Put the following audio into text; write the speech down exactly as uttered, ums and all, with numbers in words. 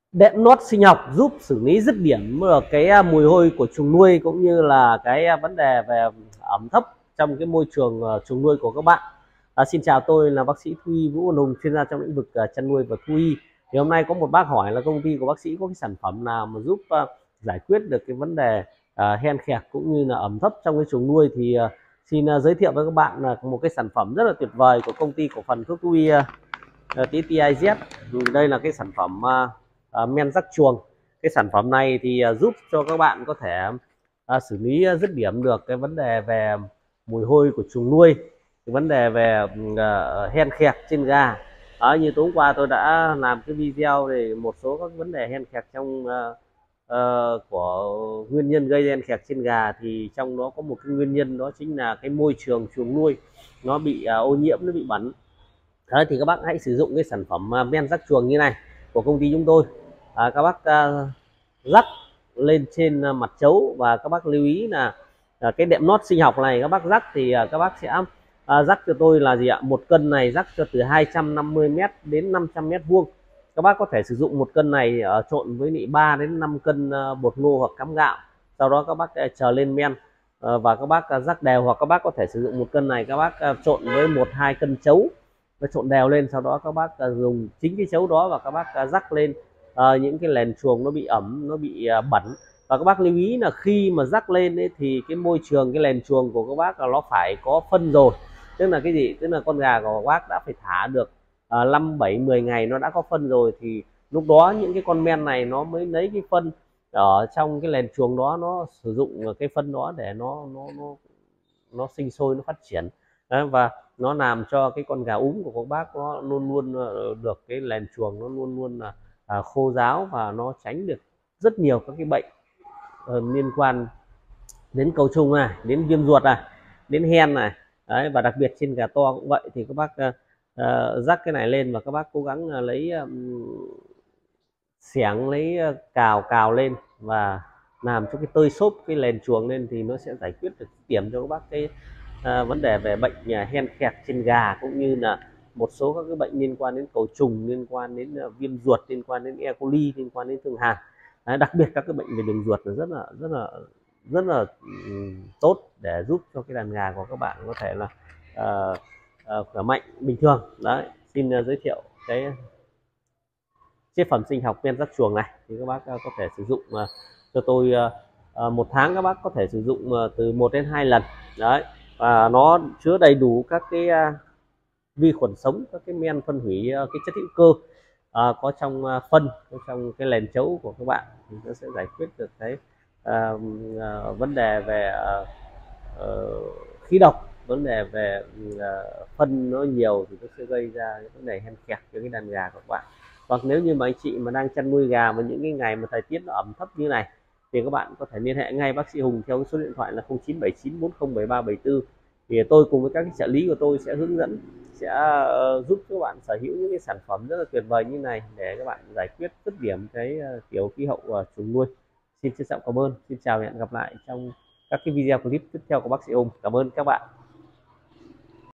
Đệm lót sinh học giúp xử lý dứt điểm được cái mùi hôi của chuồng nuôi cũng như là cái vấn đề về ẩm thấp trong cái môi trường chuồng nuôi của các bạn. À, xin chào, tôi là bác sĩ thú y Vũ Văn Hùng, chuyên gia trong lĩnh vực chăn nuôi và thú y. Thì hôm nay có một bác hỏi là công ty của bác sĩ có cái sản phẩm nào mà giúp uh, giải quyết được cái vấn đề uh, hen khẹt cũng như là ẩm thấp trong cái chuồng nuôi, thì uh, xin uh, giới thiệu với các bạn là một cái sản phẩm rất là tuyệt vời của công ty cổ phần thuốc thú y uh, tê tê i dét. Đây là cái sản phẩm uh, uh, men rắc chuồng. Cái sản phẩm này thì uh, giúp cho các bạn có thể uh, xử lý dứt điểm được cái vấn đề về mùi hôi của chuồng nuôi, cái vấn đề về uh, hen khẹt trên gà. Đó, như tối hôm qua tôi đã làm cái video về một số các vấn đề hen khẹt trong uh, uh, của nguyên nhân gây hen khẹt trên gà, thì trong đó có một cái nguyên nhân đó chính là cái môi trường chuồng nuôi nó bị uh, ô nhiễm, nó bị bẩn. Đấy, thì các bác hãy sử dụng cái sản phẩm uh, men rắc chuồng như này của công ty chúng tôi. À, các bác uh, rắc lên trên uh, mặt chấu, và các bác lưu ý là uh, cái đệm lót sinh học này các bác rắc thì uh, các bác sẽ uh, rắc cho tôi là gì ạ, một cân này rắc cho từ hai trăm năm mươi mét đến năm trăm mét vuông. Các bác có thể sử dụng một cân này uh, trộn với ba đến năm cân uh, bột ngô hoặc cám gạo, sau đó các bác uh, chờ lên men uh, và các bác uh, rắc đều, hoặc các bác có thể sử dụng một cân này các bác uh, trộn với một hai cân chấu và trộn đều lên, sau đó các bác uh, dùng chính cái chấu đó và các bác uh, rắc lên uh, những cái lèn chuồng nó bị ẩm, nó bị uh, bẩn. Và các bác lưu ý là khi mà rắc lên ấy, thì cái môi trường cái lèn chuồng của các bác là nó phải có phân rồi. Tức là cái gì? Tức là con gà của các bác đã phải thả được uh, năm bảy mười ngày nó đã có phân rồi, thì lúc đó những cái con men này nó mới lấy cái phân ở trong cái lèn chuồng đó, nó sử dụng cái phân đó để nó nó nó nó sinh sôi, nó phát triển. Đấy, và nó làm cho cái con gà úm của các bác nó luôn luôn được cái lèn chuồng nó luôn luôn là à, khô ráo, và nó tránh được rất nhiều các cái bệnh uh, liên quan đến cầu trùng này, đến viêm ruột này, đến hen này. Đấy, và đặc biệt trên gà to cũng vậy, thì các bác uh, uh, rắc cái này lên và các bác cố gắng uh, lấy um, xẻng, lấy uh, cào cào lên và làm cho cái tơi xốp cái lèn chuồng lên, thì nó sẽ giải quyết được điểm cho các bác cái à, vấn đề về bệnh nhà hen khẹt trên gà, cũng như là một số các cái bệnh liên quan đến cầu trùng, liên quan đến uh, viêm ruột, liên quan đến E. coli, liên quan đến thương hàn. Đấy, đặc biệt các cái bệnh về đường ruột là rất là rất là rất là um, tốt để giúp cho cái đàn gà của các bạn có thể là uh, uh, khỏe mạnh bình thường. Đấy, xin uh, giới thiệu cái chế phẩm sinh học men rắc chuồng này, thì các bác uh, có thể sử dụng uh, cho tôi uh, uh, một tháng các bác có thể sử dụng uh, từ một đến hai lần. Đấy, và nó chứa đầy đủ các cái uh, vi khuẩn sống, các cái men phân hủy uh, cái chất hữu cơ uh, có trong uh, phân, có trong cái lèn chấu của các bạn, thì nó sẽ giải quyết được cái uh, uh, vấn đề về uh, uh, khí độc, vấn đề về uh, phân nó nhiều thì nó sẽ gây ra những vấn đề hen khẹt cho cái đàn gà của các bạn. Hoặc nếu như mà anh chị mà đang chăn nuôi gà mà những cái ngày mà thời tiết nó ẩm thấp như này, thì các bạn có thể liên hệ ngay bác sĩ Hùng theo số điện thoại là không chín bảy chín bốn không bảy ba bảy tư. Thì tôi cùng với các cái trợ lý của tôi sẽ hướng dẫn, sẽ uh, giúp các bạn sở hữu những cái sản phẩm rất là tuyệt vời như này để các bạn giải quyết dứt điểm cái uh, kiểu khí hậu uh, chuồng nuôi. Xin trân trọng cảm ơn, xin chào và hẹn gặp lại trong các cái video clip tiếp theo của bác sĩ Hùng. Cảm ơn các bạn.